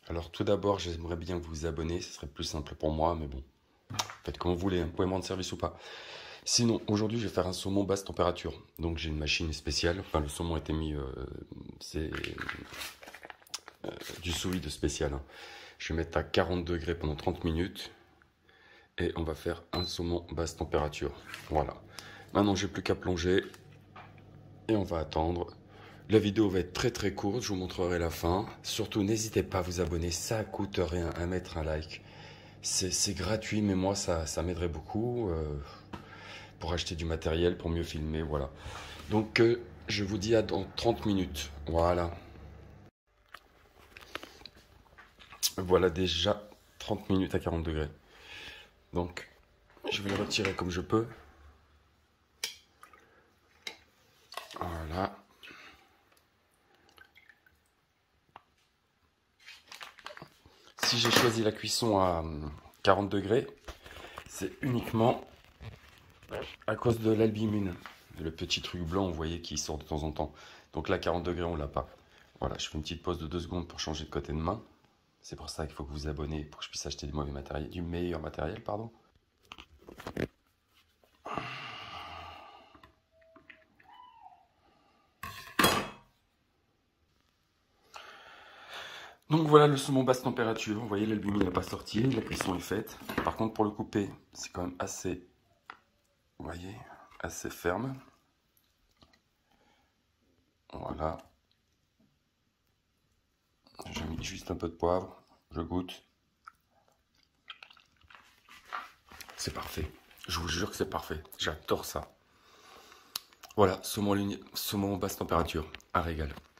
Alors tout d'abord, j'aimerais bien que vous vous abonnez, ce serait plus simple pour moi, mais bon, faites comme vous voulez, hein. Vous pouvez me rendre service ou pas. Sinon, aujourd'hui, je vais faire un saumon basse température. Donc j'ai une machine spéciale, enfin le saumon a été mis, c'est du sous-vide spécial, hein. Je vais mettre à 40 degrés pendant 30 minutes et on va faire un saumon basse température. Voilà. Maintenant, j'ai plus qu'à plonger et on va attendre. La vidéo va être très très courte, je vous montrerai la fin. Surtout, n'hésitez pas à vous abonner, ça coûte rien, à mettre un like. C'est gratuit, mais moi, ça m'aiderait beaucoup pour acheter du matériel, pour mieux filmer, voilà. Donc, je vous dis à dans 30 minutes, voilà. Voilà déjà 30 minutes à 40 degrés. Donc, je vais le retirer comme je peux. Voilà. Si j'ai choisi la cuisson à 40 degrés, c'est uniquement à cause de l'albumine. Le petit truc blanc, vous voyez, qui sort de temps en temps. Donc là, 40 degrés, on l'a pas. Voilà, je fais une petite pause de 2 secondes pour changer de côté de main. C'est pour ça qu'il faut que vous vous abonnez pour que je puisse acheter du meilleur matériel, pardon. Donc voilà le saumon basse température. Vous voyez, l'albumine n'a pas sorti, la cuisson est faite. Par contre, pour le couper, c'est quand même assez, vous voyez, assez ferme. Voilà. J'ai mis juste un peu de poivre. Je goûte. C'est parfait. Je vous jure que c'est parfait. J'adore ça. Voilà, saumon basse température. Un régal.